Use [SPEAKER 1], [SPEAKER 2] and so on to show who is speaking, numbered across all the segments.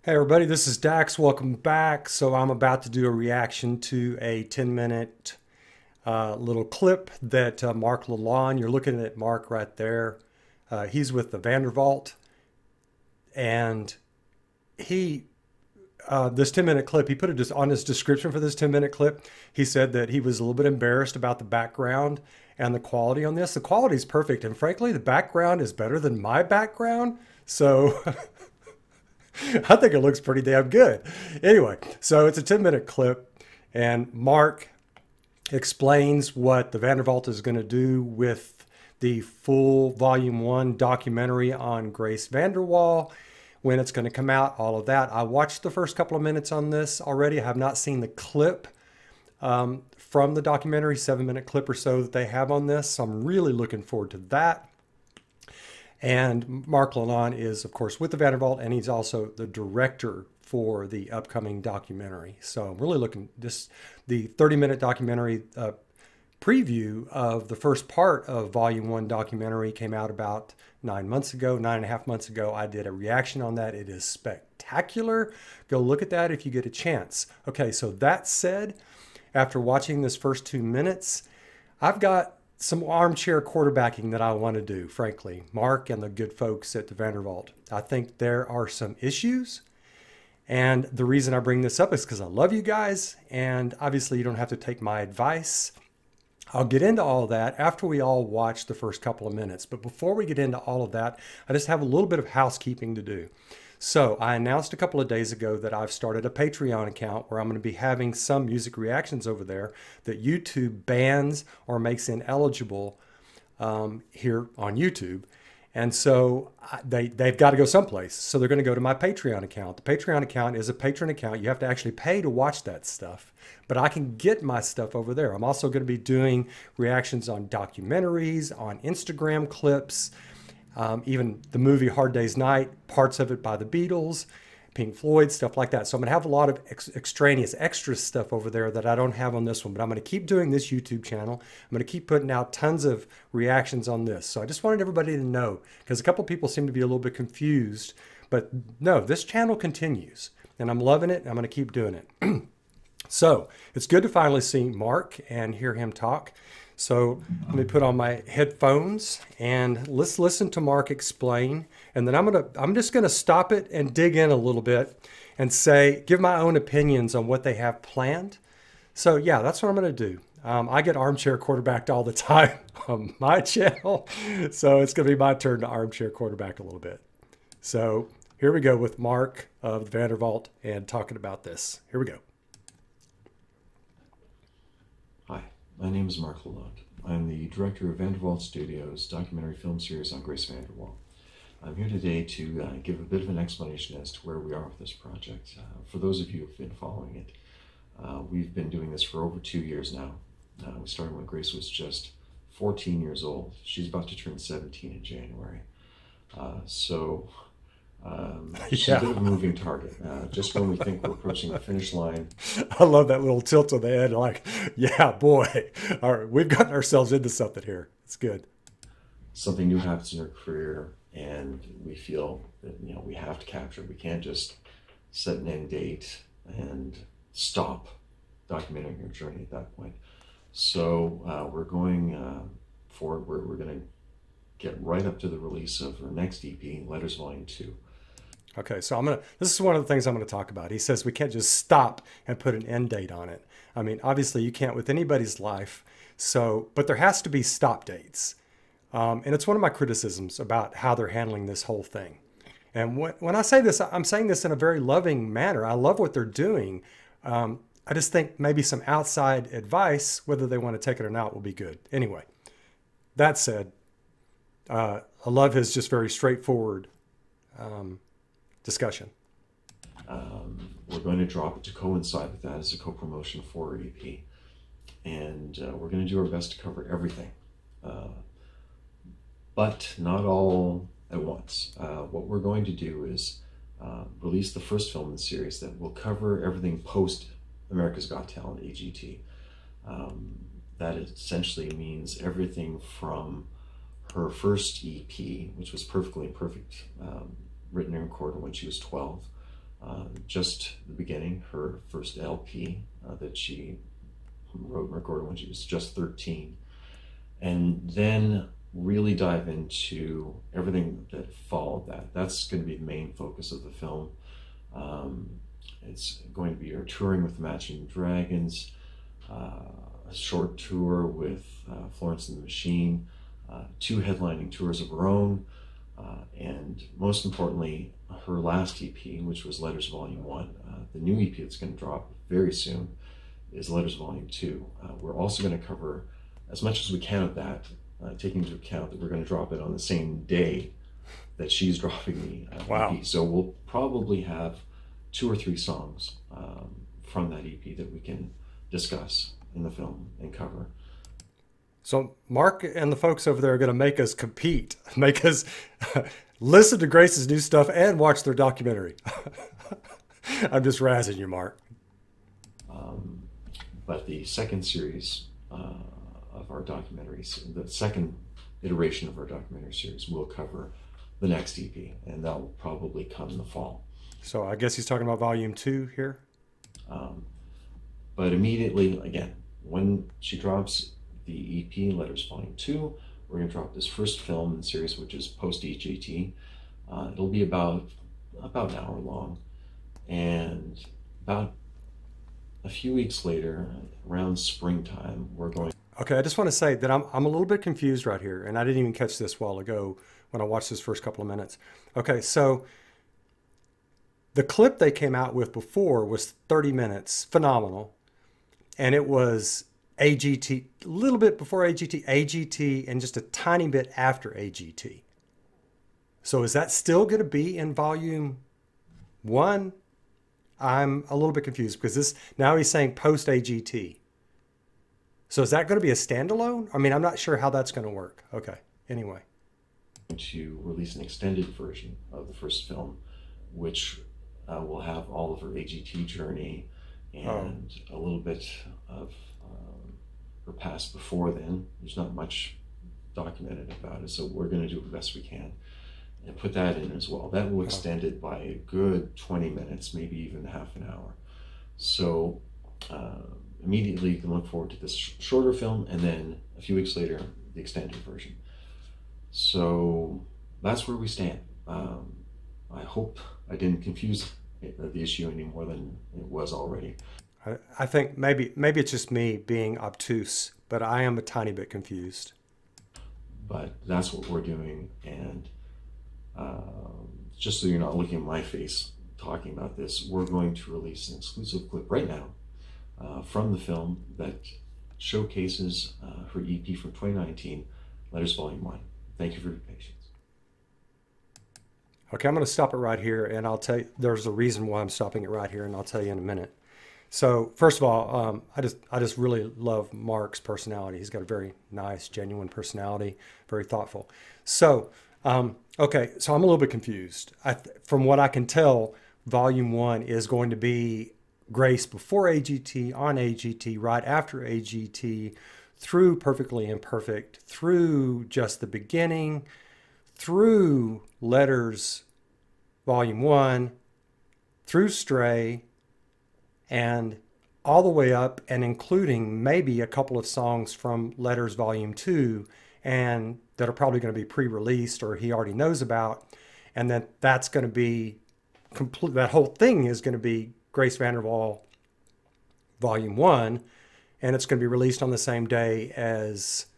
[SPEAKER 1] Hey everybody, this is Dax. Welcome back. So I'm about to do a reaction to a 10-minute little clip that Mark Lalonde, you're looking at Mark right there. He's with the Vandervault, and he this 10-minute clip, he put it just on his description for this 10-minute clip. He said that he was a little bit embarrassed about the background and the quality on this. The quality is perfect, and frankly, the background is better than my background. So I think it looks pretty damn good. Anyway, so it's a 10-minute clip, and Mark explains what the Vandervault is going to do with the full Volume 1 documentary on Grace Vanderwaal, when it's going to come out, all of that. I watched the first couple of minutes on this already. I have not seen the clip from the documentary, 7-minute clip or so that they have on this. So I'm really looking forward to that. And Mark Lalonde is, of course, with the Vandervault, and he's also the director for the upcoming documentary. So I'm really looking, the 30-minute documentary preview of the first part of Volume 1 documentary came out about 9.5 months ago. I did a reaction on that. It is spectacular. Go look at that if you get a chance. Okay, so that said, after watching this first 2 minutes, I've got some armchair quarterbacking that I want to do, frankly. Mark and the good folks at the Vandervault. I think there are some issues. And the reason I bring this up is because I love you guys. And obviously you don't have to take my advice. I'll get into all of that after we all watch the first couple of minutes. But before we get into all of that, I just have a little bit of housekeeping to do. So I announced a couple of days ago that I've started a Patreon account where I'm going to be having some music reactions over there that YouTube bans or makes ineligible here on YouTube. And so they've got to go someplace. So they're going to go to my Patreon account. The Patreon account is a patron account. You have to actually pay to watch that stuff. But I can get my stuff over there. I'm also going to be doing reactions on documentaries, on Instagram clips, even the movie Hard Day's Night, parts of it by the Beatles, Pink Floyd, stuff like that. So I'm going to have a lot of extraneous extra stuff over there that I don't have on this one, but I'm going to keep doing this YouTube channel. I'm going to keep putting out tons of reactions on this. So I just wanted everybody to know, because a couple of people seem to be a little bit confused, but no, this channel continues and I'm loving it. And I'm going to keep doing it. So it's good to finally see Mark and hear him talk. So let me put on my headphones and let's listen to Mark explain. And then I'm just gonna stop it and dig in a little bit and give my own opinions on what they have planned. So yeah, that's what I'm gonna do. I get armchair quarterbacked all the time on my channel. So it's gonna be my turn to armchair quarterback a little bit. So here we go with Mark of the Vandervault and talking about this. Here we go.
[SPEAKER 2] Hi, my name is Mark Lalonde. I'm the director of Vandervault Studios' documentary film series on Grace Vanderwaal. I'm here today to give a bit of an explanation as to where we are with this project. For those of you who have been following it, we've been doing this for over 2 years now. We started when Grace was just 14 years old. She's about to turn 17 in January. She's a bit of a moving target. Just when we think we're approaching the finish line.
[SPEAKER 1] I love that little tilt of the head. Like, yeah, boy, all right, we've gotten ourselves into something here. It's good.
[SPEAKER 2] Something new happens in her career, and we feel that we have to capture it. We can't just set an end date and stop documenting her journey at that point. So we're going forward. We're going to get right up to the release of her next EP, Letters Volume 2.
[SPEAKER 1] Okay, so this is one of the things I'm gonna talk about. He says we can't just stop and put an end date on it. I mean, obviously you can't with anybody's life, but there has to be stop dates. And it's one of my criticisms about how they're handling this whole thing. And when I say this, I'm saying this in a very loving manner. I love what they're doing. I just think maybe some outside advice, whether they want to take it or not, will be good. Anyway, that said, I love his just very straightforward discussion.
[SPEAKER 2] We're going to drop it to coincide with that as a co-promotion for our EP. And we're going to do our best to cover everything, but not all at once. What we're going to do is release the first film in the series that will cover everything post America's Got Talent, AGT. That essentially means everything from her first EP, which was Perfectly Imperfect, written and recorded when she was 12, just the beginning, her first LP that she wrote and recorded when she was just 13, and then really dive into everything that followed that. That's going to be the main focus of the film. It's going to be her touring with the Matching Dragons, a short tour with Florence and the Machine, 2 headlining tours of her own, and most importantly, her last EP, which was Letters Volume 1. The new EP that's going to drop very soon is Letters Volume 2. We're also going to cover as much as we can of that, taking into account that we're going to drop it on the same day that she's dropping the EP. So we'll probably have 2 or 3 songs from that EP that we can discuss in the film and cover.
[SPEAKER 1] So Mark and the folks over there are going to make us compete, make us listen to Grace's new stuff and watch their documentary. I'm just razzing you, Mark.
[SPEAKER 2] But the second series of our documentaries, the second iteration of our documentary series, will cover the next EP, and that will probably come in the fall.
[SPEAKER 1] So I guess he's talking about Volume 2 here?
[SPEAKER 2] But immediately, again, when she drops the EP, Letters Volume 2, we're going to drop this first film in the series, which is post-EGT. It'll be about an hour long, and about a few weeks later, around springtime, we're going...
[SPEAKER 1] Okay, I just want to say that I'm a little bit confused right here, and I didn't even catch this a while ago when I watched this first couple of minutes. Okay, so the clip they came out with before was 30 minutes, phenomenal, and it was AGT, a little bit before AGT, AGT, and just a tiny bit after AGT. So is that still going to be in Volume 1? I'm a little bit confused because this, now he's saying post AGT. So is that going to be a standalone? I mean, I'm not sure how that's going to work. Okay, anyway.
[SPEAKER 2] To release an extended version of the first film, which will have all of her AGT journey and a little bit of her past before then. There's not much documented about it, so we're going to do the best we can and put that in as well. That will extend it by a good 20 minutes, maybe even half an hour. So immediately you can look forward to this shorter film, and then a few weeks later, the extended version. So that's where we stand. I hope I didn't confuse the issue any more than it was already.
[SPEAKER 1] I think maybe it's just me being obtuse, but I am a tiny bit confused.
[SPEAKER 2] But that's what we're doing, and just so you're not looking at my face talking about this, we're going to release an exclusive clip right now from the film that showcases her EP from 2019, Letters Volume 1. Thank you for your patience.
[SPEAKER 1] Okay, I'm going to stop it right here, and I'll tell you, there's a reason why I'm stopping it right here, and I'll tell you in a minute. So first of all, I just really love Mark's personality. He's got a very nice, genuine personality, very thoughtful. So, okay, so I'm a little bit confused. From what I can tell, Volume 1 is going to be Grace before AGT, on AGT, right after AGT, through Perfectly Imperfect, through Just the Beginning, through Letters Volume 1, through Stray, and all the way up and including maybe a couple of songs from Letters Volume 2 and that are probably going to be pre-released or he already knows about. And then that's going to be complete. That whole thing is going to be Grace Vanderwaal Volume 1, and it's going to be released on the same day as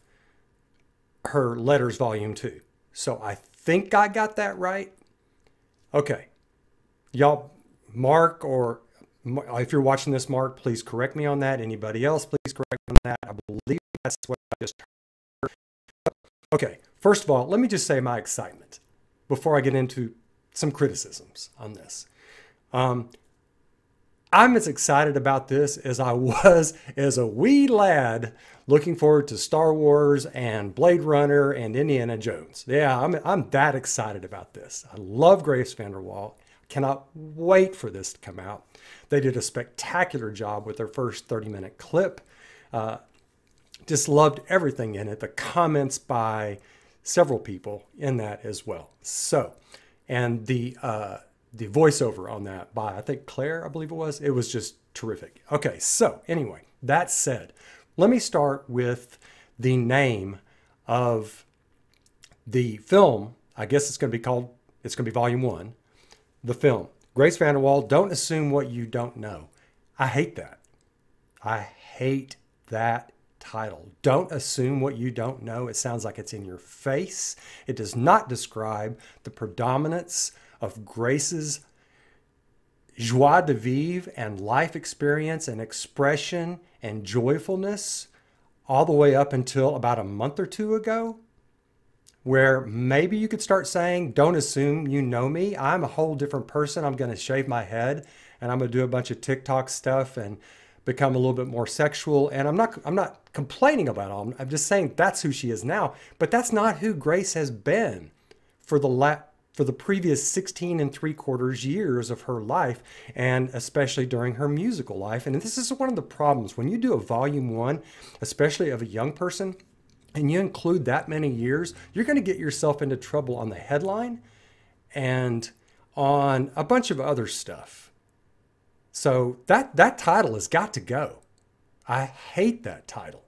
[SPEAKER 1] her Letters Volume 2. So I think I got that right. Okay. Y'all, Mark, or if you're watching this, Mark, please correct me on that. Anybody else, please correct me on that. I believe that's what I just heard. Okay, first of all, let me just say my excitement before I get into some criticisms on this. I'm as excited about this as I was as a wee lad looking forward to Star Wars and Blade Runner and Indiana Jones. Yeah, I'm that excited about this. I love Grace Vanderwaal. Cannot wait for this to come out. They did a spectacular job with their first 30-minute clip. Just loved everything in it. The comments by several people in that as well. So, and the the voiceover on that by, I think, Claire, I believe it was. It was just terrific. Okay, so anyway, that said, let me start with the name of the film. I guess it's going to be volume 1, the film. Grace Vanderwaal, Don't Assume What You Don't Know. I hate that. I hate that title. Don't assume what you don't know. It sounds like it's in your face. It does not describe the predominance of Grace's joie de vivre and life experience and expression and joyfulness all the way up until about a month or two ago, where maybe you could start saying, don't assume you know me. I'm a whole different person. I'm going to shave my head and I'm going to do a bunch of TikTok stuff and become a little bit more sexual. And I'm not complaining about it. I'm just saying that's who she is now. But that's not who Grace has been for the previous 16 3/4 years of her life, and especially during her musical life. And this is one of the problems when you do a volume 1, especially of a young person, and you include that many years, you're going to get yourself into trouble on the headline and on a bunch of other stuff. So that title has got to go. I hate that title.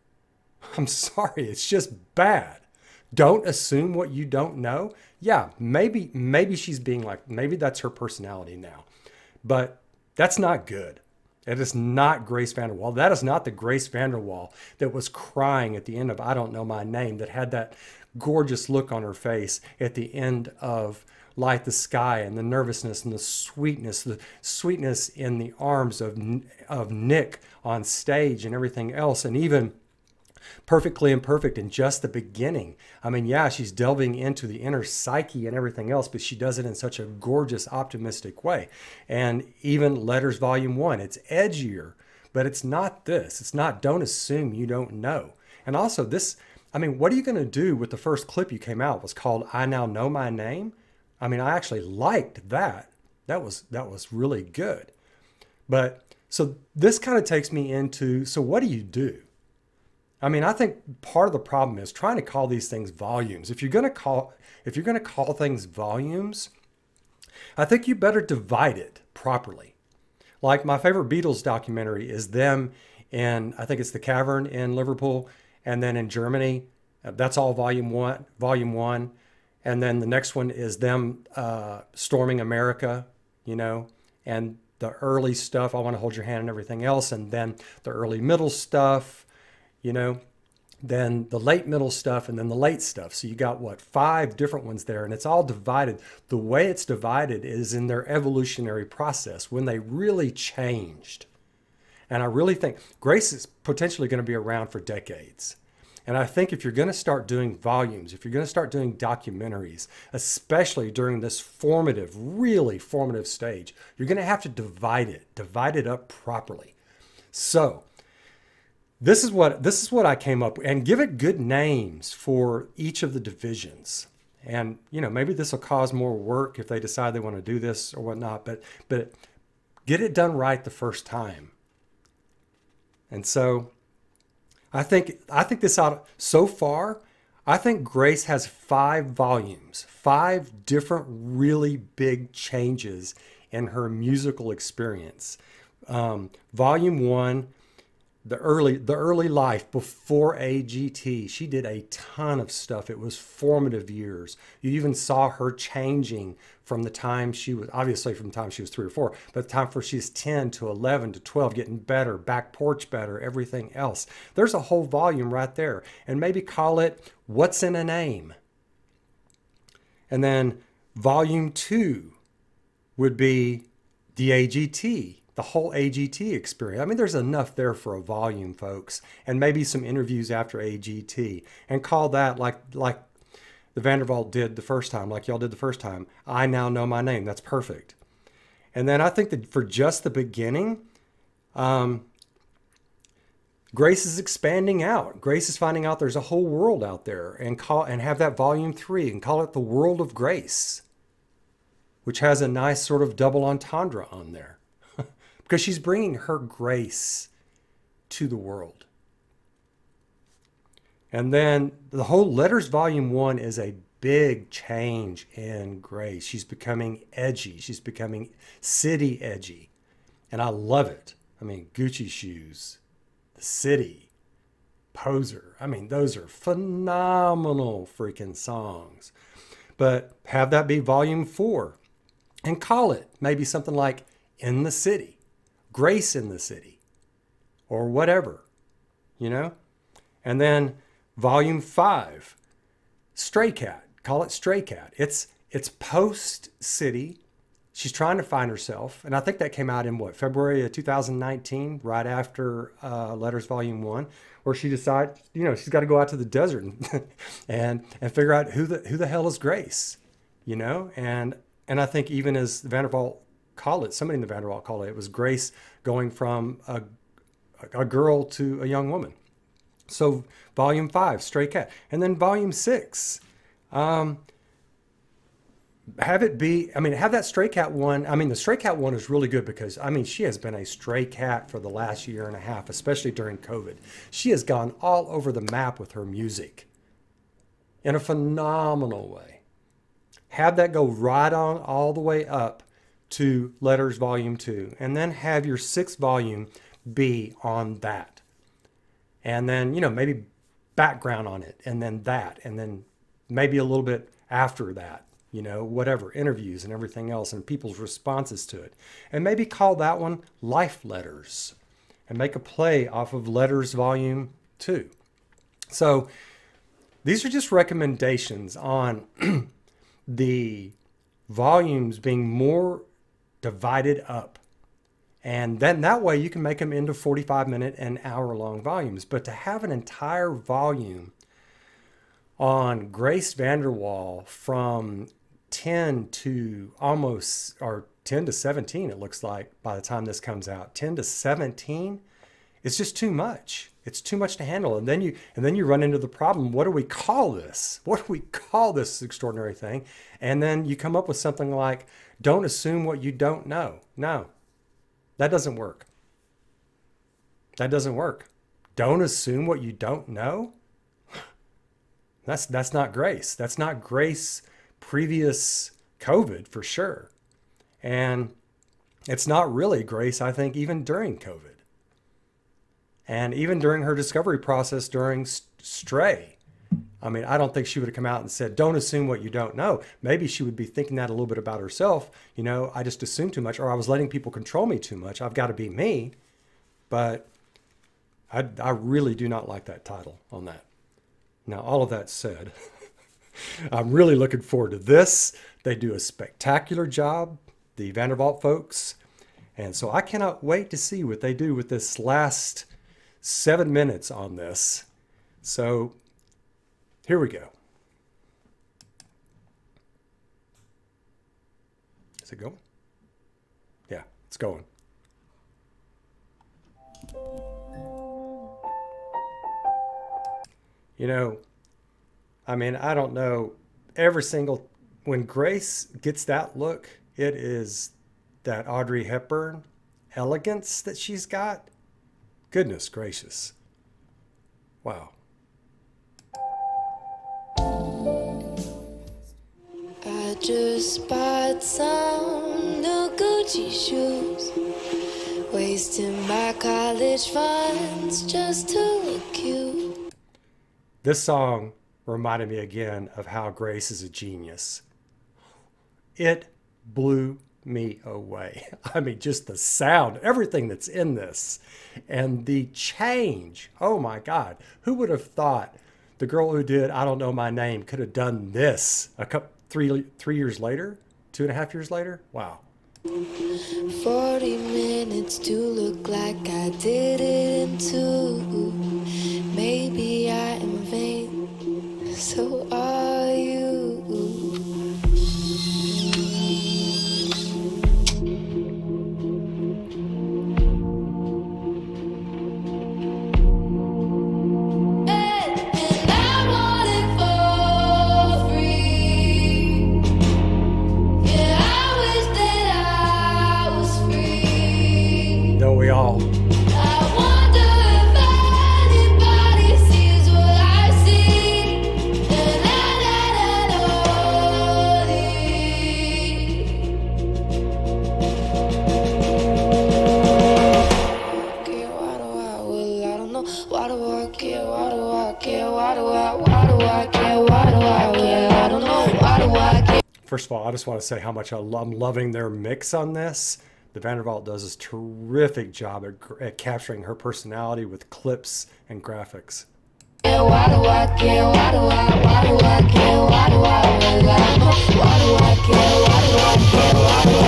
[SPEAKER 1] I'm sorry, it's just bad. Don't assume what you don't know. Yeah, maybe she's being like, maybe that's her personality now. But that's not good. It is not Grace Vanderwaal. That is not the Grace Vanderwaal that was crying at the end of I Don't Know My Name, that had that gorgeous look on her face at the end of Light the Sky, and the nervousness and the sweetness in the arms of Nick on stage and everything else. And even Perfectly Imperfect in just the beginning. I mean, yeah, she's delving into the inner psyche and everything else, but she does it in such a gorgeous, optimistic way. And even Letters Volume 1, it's edgier, but it's not this. It's not Don't Assume You Don't Know. And also this, I mean, what are you going to do with the first clip you came out? It was called I Now Know My Name. I mean, I actually liked that. That was really good. But so this kind of takes me into, so what do you do? I mean, I think part of the problem is trying to call these things volumes. If you're going to call things volumes, I think you better divide it properly. Like my favorite Beatles documentary is them in, I think it's the Cavern in Liverpool, and then in Germany. That's all volume one. And then the next one is them storming America, you know, and the early stuff, I Want to Hold Your Hand and everything else. And then the early middle stuff, you know, then the late middle stuff, and then the late stuff. So you got, what, 5 different ones there, and it's all divided. The way it's divided is in their evolutionary process, when they really changed. And I really think Grace is potentially going to be around for decades. And I think if you're going to start doing volumes, if you're going to start doing documentaries, especially during this formative, really formative stage, you're going to have to divide it up properly. So this is what I came up with, and give it good names for each of the divisions. And, you know, maybe this will cause more work if they decide they want to do this or whatnot, but get it done right the first time. And so I think this out so far, I think Grace has 5 volumes, 5 different really big changes in her musical experience. Volume 1, the early life before AGT, she did a ton of stuff. It was formative years. You even saw her changing from the time she was, obviously from the time she was 3 or 4, but the time where she's 10 to 11 to 12, getting better, back porch better, everything else. There's a whole volume right there. And maybe call it What's in a Name? And then volume 2 would be the AGT. The whole AGT experience. I mean, there's enough there for a volume, folks, and maybe some interviews after AGT, and call that like the Vandervault did the first time, like y'all did the first time. I Now Know My Name. That's perfect. And then I think that for just the beginning, Grace is expanding out. Grace is finding out there's a whole world out there, and have that volume 3 and call it The World of Grace, which has a nice sort of double entendre on there. Because she's bringing her grace to the world. And then the whole Letters Volume 1 is a big change in Grace. She's becoming edgy. She's becoming city edgy. And I love it. I mean, Gucci shoes, the city, Poser. I mean, those are phenomenal freaking songs. But have that be volume 4 and call it maybe something like In the City, Grace in the City, or whatever, you know? And then volume 5, Stray Cat, call it Stray Cat. It's post city. She's trying to find herself. And I think that came out in what, February of 2019, right after Letters Volume 1, where she decides, you know, she's got to go out to the desert and figure out who the hell is Grace, you know? And I think even as Vandervault called it, somebody in the Vandervault called it, it was Grace going from a girl to a young woman. So volume 5, Stray Cat. And then volume 6, have it be, I mean, have that Stray Cat one. I mean, the Stray Cat one is really good because, I mean, she has been a stray cat for the last year and a half, especially during COVID. She has gone all over the map with her music in a phenomenal way. Have that go right on all the way up to Letters Volume 2. And then have your 6th volume be on that. And then, you know, maybe background on it, and then that, and then maybe a little bit after that. You know, whatever, interviews and everything else and people's responses to it. And maybe call that one Life Letters and make a play off of Letters Volume 2. So these are just recommendations on the volumes being more divided up. And then that way you can make them into 45-minute and hour-long volumes. But to have an entire volume on Grace Vanderwaal from 10 to almost, or 10 to 17, it looks like by the time this comes out, 10 to 17, it's just too much. It's too much to handle. And then you run into the problem. What do we call this? What do we call this extraordinary thing? And then you come up with something like, don't assume what you don't know. No, that doesn't work. That doesn't work. Don't assume what you don't know. That's not Grace. That's not Grace previous COVID for sure. And it's not really Grace, I think, even during COVID. And even during her discovery process during Stray. I mean, I don't think she would have come out and said, don't assume what you don't know. Maybe she would be thinking that a little bit about herself. You know, I just assumed too much, or I was letting people control me too much. I've got to be me. But I really do not like that title on that. Now, all of that said, I'm really looking forward to this. They do a spectacular job, the Vandervault folks. And so I cannot wait to see what they do with this last 7 minutes on this. So here we go. Is it going? Yeah, it's going. You know, I mean, I don't know, when Grace gets that look, it is that Audrey Hepburn elegance that she's got. Goodness gracious. Wow.
[SPEAKER 3] I just bought some new Gucci shoes, wasting my college funds just to look cute.
[SPEAKER 1] This song reminded me again of how Grace is a genius. It blew me away. I mean, just the sound, everything that's in this, and the change. Oh my God. Who would have thought the girl who did I Don't Know My Name could have done this a couple, three years later, 2.5 years later? Wow.
[SPEAKER 3] 40 minutes to look like I did it in 2. Maybe I am vain, so are you.
[SPEAKER 1] We all.
[SPEAKER 3] I wonder if anybody sees what I see. Na, na, na, na, na.
[SPEAKER 1] First of all, I just want to say how much I'm loving their mix on this. The Vandervault does a terrific job at capturing her personality with clips and graphics.
[SPEAKER 3] Yeah, why do I care? Why do I care? Why do I care? Why do I care? Why do I care? Why do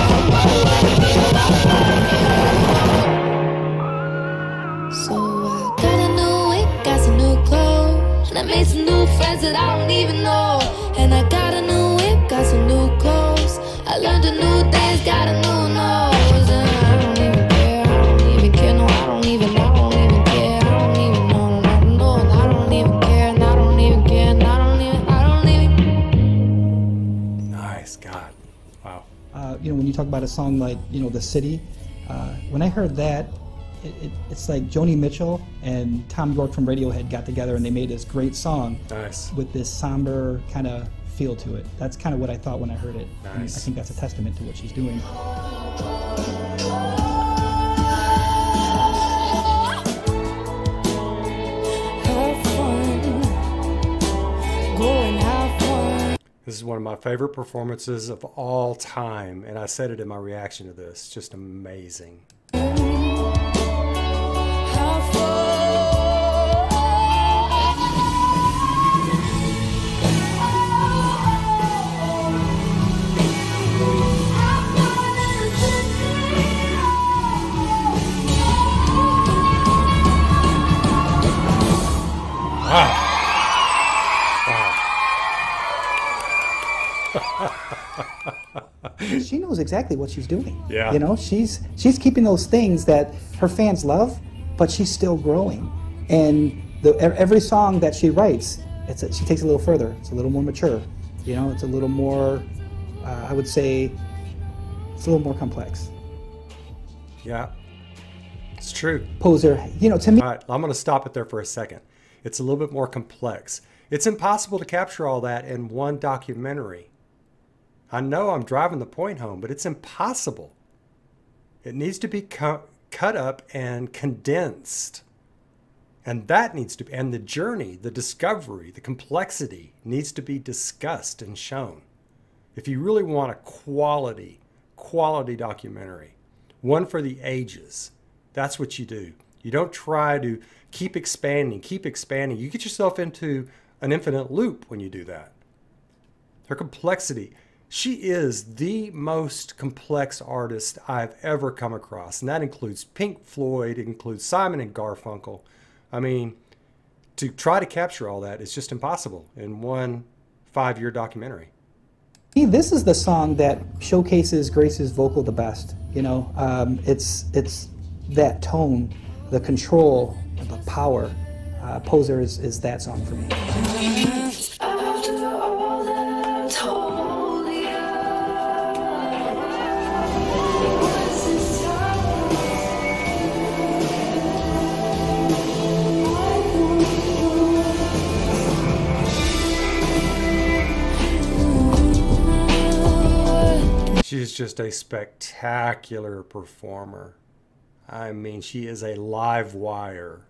[SPEAKER 3] I care? So I got a new wig, got some new clothes, and I made some new friends that I don't even know. And I got a new wig, got some new clothes, I learned a new dance, got a new nose, and I don't even care, I don't even care, no, I don't even care, I don't even know, I don't even care, and I don't even care, and I don't even.
[SPEAKER 1] Nice, God, wow.
[SPEAKER 4] You know, when you talk about a song like, you know, The City, when I heard that, it's like Joni Mitchell and Tom York from Radiohead got together and they made this great song.
[SPEAKER 1] Nice.
[SPEAKER 4] With this somber kind of feel to it. That's kind of what I thought when I heard it.
[SPEAKER 1] Nice.
[SPEAKER 4] And I think that's a testament to what she's doing.
[SPEAKER 1] This is one of my favorite performances of all time, and I said it in my reaction to this. Just amazing. Wow.
[SPEAKER 4] She knows exactly what she's doing.
[SPEAKER 1] Yeah.
[SPEAKER 4] You know, she's keeping those things that her fans love, but she's still growing. And every song that she writes, she takes it a little further. It's a little more mature. You know, it's a little more, I would say, it's a little more complex.
[SPEAKER 1] Yeah, it's true.
[SPEAKER 4] Poser, you know, to me.
[SPEAKER 1] All right, I'm going to stop it there for a second. It's a little bit more complex. It's impossible to capture all that in one documentary. I know I'm driving the point home, but it's impossible. It needs to be cut up and condensed. And that needs to be, and the journey, the discovery, the complexity needs to be discussed and shown. If you really want a quality documentary, one for the ages, that's what you do. You don't try to keep expanding. You get yourself into an infinite loop when you do that. Her complexity. She is the most complex artist I've ever come across, and that includes Pink Floyd, it includes Simon and Garfunkel. I mean, to try to capture all that is just impossible in one 5-year documentary.
[SPEAKER 4] This is the song that showcases Grace's vocal the best. You know, it's that tone, the control, the power. Poser is that song for me.
[SPEAKER 1] She's just a spectacular performer. I mean, she is a live wire.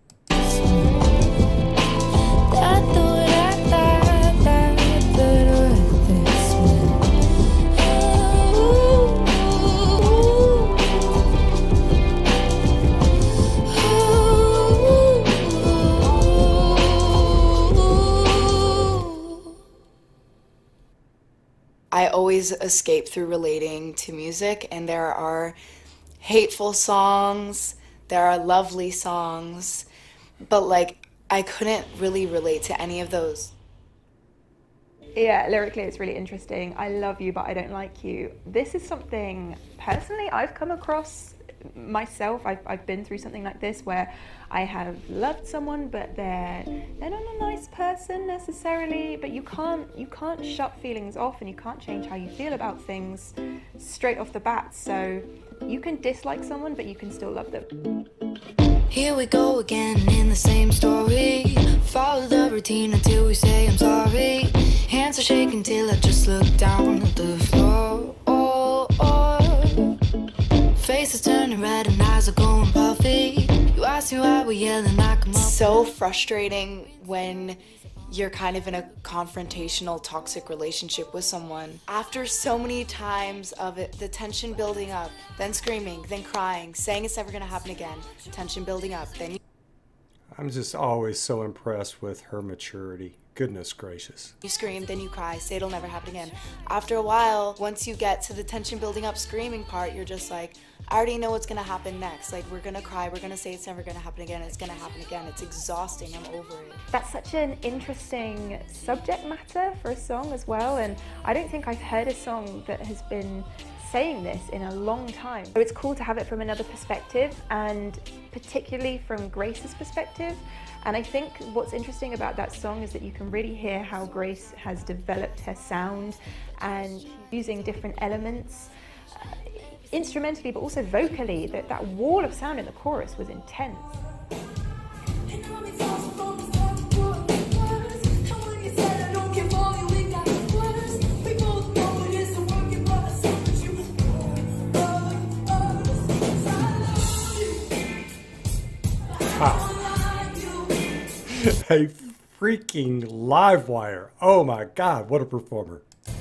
[SPEAKER 5] I always escape through relating to music, and there are hateful songs, there are lovely songs, but like I couldn't really relate to any of those.
[SPEAKER 6] Yeah, lyrically it's really interesting. I love you, but I don't like you. This is something personally I've come across myself. I've been through something like this where I have loved someone, but they're not a nice person necessarily. But you can't shut feelings off, and you can't change how you feel about things straight off the bat. So you can dislike someone, but you can still love them.
[SPEAKER 3] Here we go again in the same story. Follow the routine until we say I'm sorry. Hands are shaking till I just look down at the floor. Face is turning red and eyes are going puffy. You ask me why we're yelling, I come up.
[SPEAKER 5] So frustrating when you're kind of in a confrontational, toxic relationship with someone. After so many times of it, the tension building up, then screaming, then crying, saying it's never gonna happen again, tension building up, then you
[SPEAKER 1] I'm just always so impressed with her maturity. Goodness gracious.
[SPEAKER 5] scream, then you cry, say it'll never happen again. After a while, once you get to the tension building up screaming part, you're just like, I already know what's gonna happen next. Like, we're gonna cry, we're gonna say it's never gonna happen again, it's gonna happen again. It's exhausting, I'm over it.
[SPEAKER 6] That's such an interesting subject matter for a song as well, and I don't think I've heard a song that has been saying this in a long time. So it's cool to have it from another perspective, and particularly from Grace's perspective. And I think what's interesting about that song is that you can really hear how Grace has developed her sound and using different elements instrumentally, but also vocally. That wall of sound in the chorus was intense.
[SPEAKER 1] Wow. A freaking live wire. Oh my God, what a performer.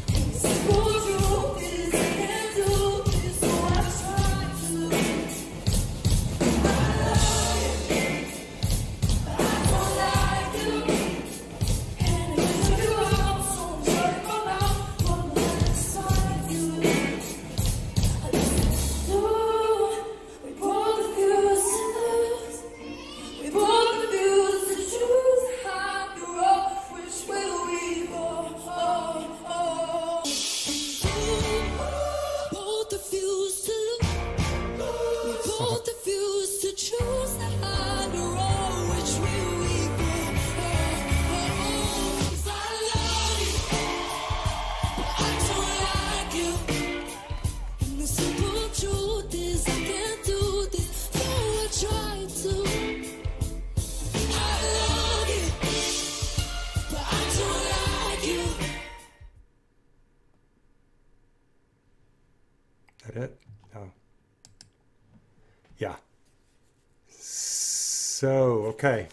[SPEAKER 1] That it? Oh. Yeah. So, okay.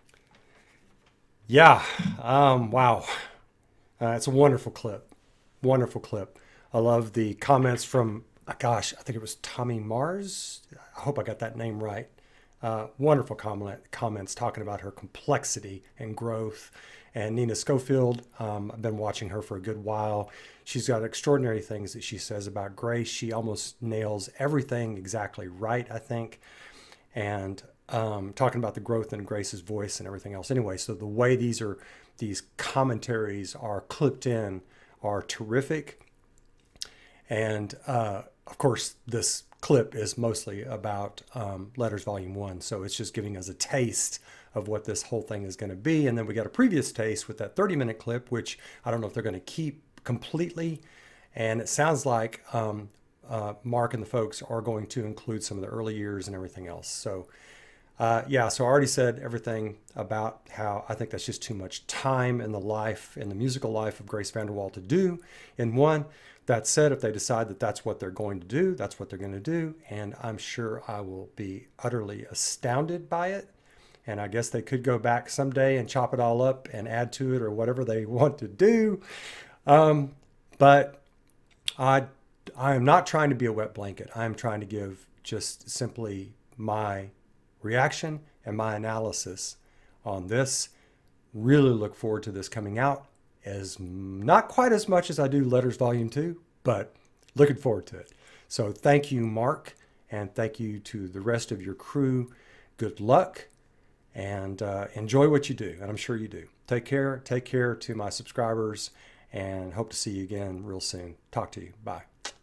[SPEAKER 1] Yeah. Wow. It's a wonderful clip. Wonderful clip. I love the comments from, gosh, I think it was Tommy Mars. I hope I got that name right. Wonderful comments talking about her complexity and growth. And Nina Schofield, I've been watching her for a good while. She's got extraordinary things that she says about Grace. She almost nails everything exactly right, I think. And talking about the growth in Grace's voice and everything else. Anyway, so the way these commentaries are clipped in are terrific. And of course, this clip is mostly about Letters Volume 1. So it's just giving us a taste of what this whole thing is going to be. And then we got a previous taste with that 30-minute clip, which I don't know if they're going to keep completely. And it sounds like Mark and the folks are going to include some of the early years and everything else. So yeah, so I already said everything about how I think that's just too much time in the musical life of Grace Vanderwaal to do in one. That said, if they decide that that's what they're going to do, that's what they're going to do. And I'm sure I will be utterly astounded by it. And I guess they could go back someday and chop it all up and add to it or whatever they want to do. But I am not trying to be a wet blanket. I am trying to give just simply my reaction and my analysis on this. Really look forward to this coming out. As not quite as much as I do Letters Volume 2, but looking forward to it. So thank you, Mark, and thank you to the rest of your crew. Good luck, and enjoy what you do, and I'm sure you do. Take care to my subscribers, and hope to see you again real soon. Talk to you. Bye.